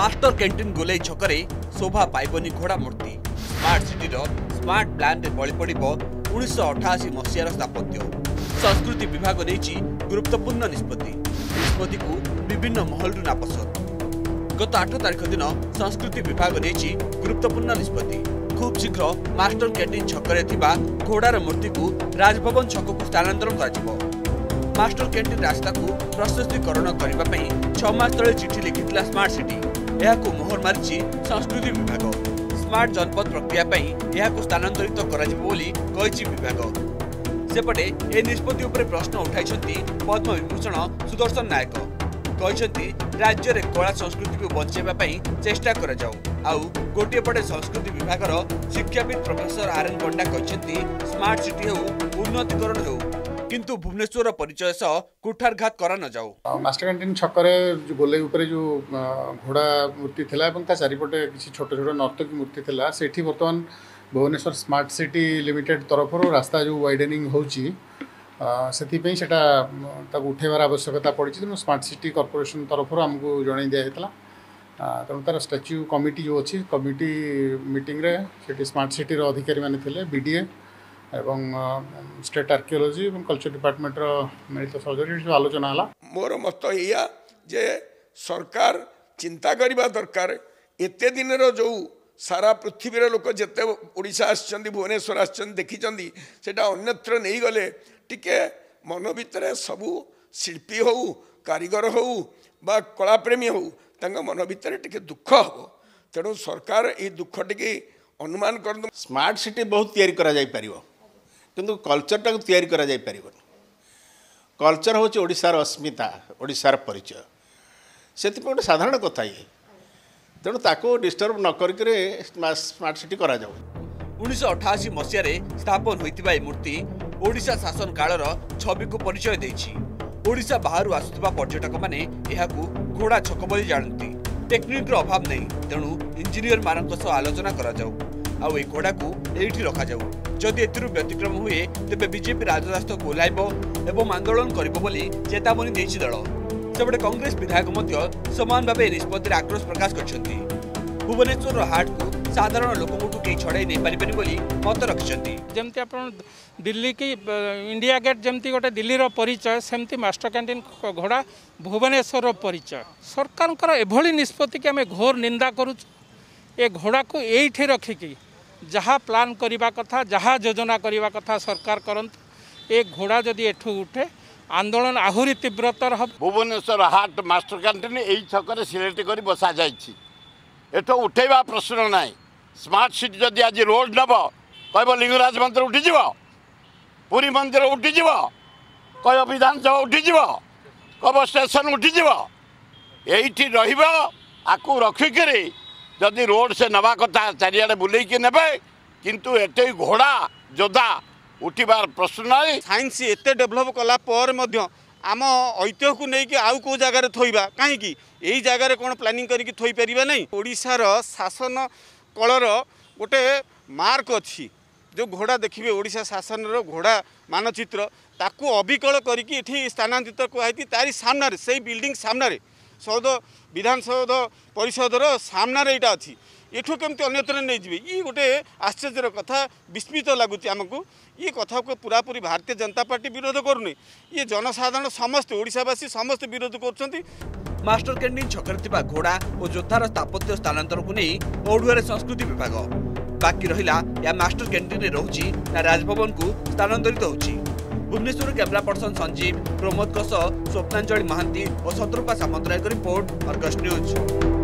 Master canteen गोलाई छकरे शोभा पाइबनी घोड़ा मूर्ति स्मार्ट सिटी स्मार्ट प्लान रे बळी पड़िबो 1988 मसीहार स्थापत्य संस्कृति विभाग नेछि गुरुत्वपूर्ण निष्पत्ति को विभिन्न महलरु नापसंद। गत 8 तारिख दिन संस्कृति विभाग नेछि गुरुत्वपूर्ण निष्पत्ति खूब शीघ्र मास्टर कैंटीन छकरे थिबा घोड़ार मूर्ति को राजभवन छक को स्थानांतरण कराजिबो। मास्टर कैंटीन रास्ता को प्रशस्तीकरण करने 6 मास तले चिठी लिखिथिला स्मार्ट सिटी यहाकू मोहर मारिछि संस्कृति विभाग। स्मार्ट जनपद प्रक्रिया यहाकू स्थानांतरित कराजिबो बोली कहिछि विभाग। सेपटे ए निष्पत्ति उपरे प्रश्न उठाइछन्ति पद्म विभूषण सुदर्शन नायक कहिछन्ति राज्य रे कला संस्कृति को बंचेबा पई चेष्टा करा जाऊ। आउ गोटे पटे संस्कृति विभागर शिक्षाविद प्रोफेसर आरएन पंडा कहिछन्ति स्मार्ट सिटी हो उन्नतिकरण हो किंतु भुवनेश्वर परिचय सह कुठारघात करा न जाऊ। मास्टर कैंटीन छकरे गोले ऊपर जो घोड़ा मूर्ति थिला एवं ता चारिपटे किसी छोट छोट नर्तकी मूर्ति थिला सेठी वर्तमान भुवनेश्वर स्मार्ट सिटी लिमिटेड तरफर रास्ता जो वाइडनिंग होची से उठेबार आवश्यकता पड़ी तेणु स्मार्ट सिटी कॉर्पोरेशन तरफर आमको जन दिखाला तेणु तार स्टाच्यू कमिटी जो अच्छी कमिटी मीटिंग रे सेठी स्मार्ट सिटी अधिकारी माने थिले बीडीए एवं स्टेट आर्कियोलॉजी और कल्चर डिपार्टमेंट मिलित सहयोग आलोचना है। मोर मत या जे सरकार चिंता करबा दरकार एते दिन जो सारा पृथ्वी लोक जिते ओडिशा आछन भुवनेश्वर आछन देखिचंदी सेटा अन्यत्र नहीं गले टिके मन भितर सबू शिल्पी हो कारीगर हो बा कलाप्रेमी हो तांगा मन भितर टिके दुख हो तेणु सरकार ये दुख टिके अनुमान कर स्मार्ट सिटी बहुत तैयारी करा जाई परिवो किंतु कल्चर टाक तैयारी करा जाई परिवो। कल्चर होची ओडिशार अस्मिता ओडिशार परिचय से गोटे साधारण कथा ये तेणु ताको डिस्टर्ब न करके स्मार्ट सिटी करा जाऊ। 1988 मसीह स्थापन होइतिबा ए मूर्ति ओडिशा शासन कालर छवि को परिचय देछि। ओडिशा बाहर आसुथिबा पर्यटक माने एहाकू घोड़ा छक बोली जानती टेक्निक रो अभाव नहीं तेणु इंजीनियर मानक सह आलोचना करा जाऊ आउ ए घोड़ा को एठी रखा जाऊ जदि एथिरु व्यतिक्रम हुए तेबे बीजेपी राजरास्ता को ओह्लाइबो एवं आंदोलन करिबो बोली चेतावनी देछि दल। सेपटे कांग्रेस विधायक मध्य समान भाव निष्पत्ति आक्रोश प्रकाश करछन्ति। भुवनेश्वर हाट को साधारण लोकंठू कई छड़ाई नहीं पारि बोली मत रखिछन्ति। जेमती आपण दिल्ली की इंडिया गेट जेमती गोटे दिल्ली रो परिचय सेमती मास्टर कैंटीन घोड़ा भुवनेश्वर परिचय सरकार एभली निष्पत्ति कि आम घोर निंदा करूँ। ए घोड़ा को एठी रखिकी जहाँ प्लान करने कथा जहाँ योजना करने कथा सरकार करंतु ए घोड़ा जदि एठू उठे आंदोलन आहुरी तीव्रतर हम। भुवनेश्वर हाट मास्टर कैंटीन यही छक सिलेक्ट कर बसा जाठ उठेबा प्रश्न ना। स्मार्ट सिटी जदि आज रोड नब कह लिंगराज मंदिर उठीज पुरी मंदिर उठीज कह विधानसभा उठीज कह स्टेशन उठीज यही रखू रखिक जदि रोड से नवा कथा चारिआडे बुलेकी नेबे किंतु एटे घोड़ा जोधा उठिबार प्रश्न ना। साइंस एते डेभलप कला पर मध्य आम ऐतिह्य को लेकिन आउ को जगार थोइबा कहीं यही जगार कौन प्लानिंग करके थोई परिबा नहीं। ओडिशार शासन कलर गोटे मार्क अच्छी जो घोड़ा देखिए ओडिशा शासन घोड़ा मानचित्र ताकू अविकल करके एठी स्थानांतरित कहती तारी सामने से बिल्डिंग सामने सौध विधानसौध परिषदर सामने यहाँ अच्छी एठू केमती अन्यत्र नहीं जी ये गोटे आश्चर्यर कथा विस्मित लगुच आमको ये कथा को पूरापूरी भारतीय जनता पार्टी विरोध करूनी ये जनसाधारण समस्ते ओडिशावासी समस्ते विरोध कर। मास्टर कैंटीन छकरे थिबा घोड़ा और जोधार स्थापत्य स्थानांतर को नहीं ओडुआर संस्कृति विभाग बाकी रहिला या मास्टर कैंटीन रे रहउची ना राजभवन को स्थानांतरित होउची। भुवनेश्वर कैमरा पर्सन संजीव प्रमोद स्वप्नांजलि महांती और Shatrupa Samantaray report Argus news.